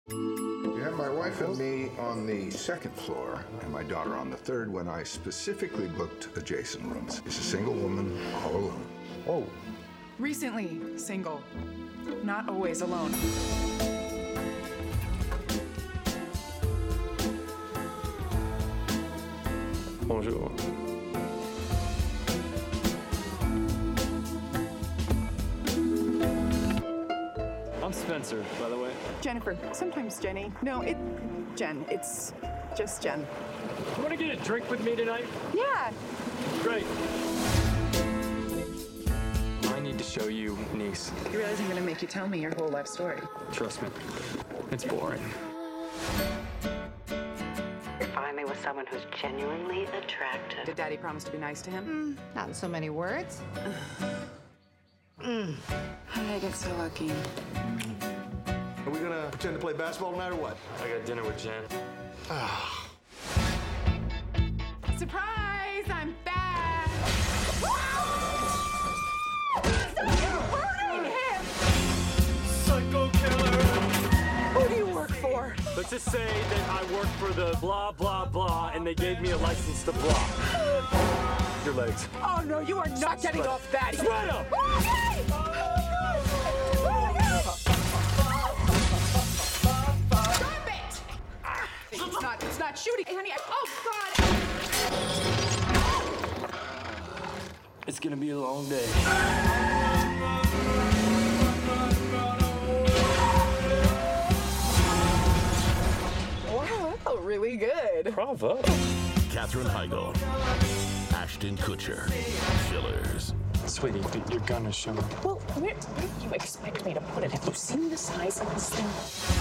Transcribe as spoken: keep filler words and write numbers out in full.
You have my wife and me on the second floor and my daughter on the third when I specifically booked adjacent rooms. She's a single woman, all alone. Whoa. Recently single, not always alone. Bonjour. I'm Spencer, by the way. Jennifer, sometimes Jenny. No, it, Jen, it's just Jen. You want to get a drink with me tonight? Yeah. Great. I need to show you Nice. You realize I'm gonna make you tell me your whole life story. Trust me, it's boring. You're finally with someone who's genuinely attractive. Did Daddy promise to be nice to him? Mm, not in so many words. mm. How did I get so lucky? Are we gonna pretend to play basketball tonight or what? I got dinner with Jen. Surprise! I'm back! Psycho killer! Who do you work for? Let's just say that I work for the blah, blah, blah, and they gave me a license to blah. Your legs. Oh, no, you are not getting off that. Spread 'em! Okay! Stop it! It's not, it's not shooting. Hey, honey, I, oh, God! It's gonna be a long day. Wow, that felt really good. Bravo. Katherine Heigl, Ashton Kutcher, Chillers. Sweetie, you're gonna show me. Well, where, where do you expect me to put it? Have you seen the size of this thing?